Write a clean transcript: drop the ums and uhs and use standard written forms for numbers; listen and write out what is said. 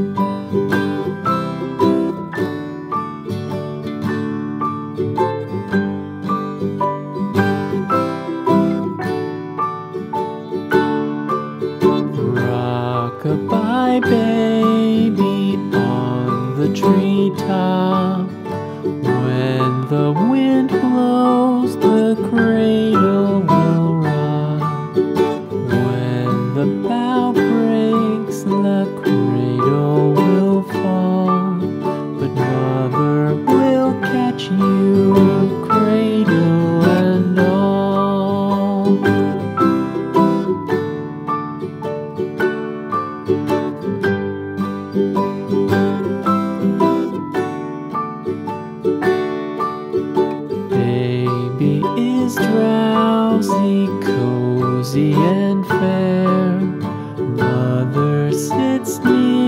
Rock-a-bye baby on the treetop. When the wind blows, the cradle will rock. When the bough breaks, the cradle will fall. But mother will catch you, cradle and all. Baby is drowsy, cozy and fair. Mother sits near.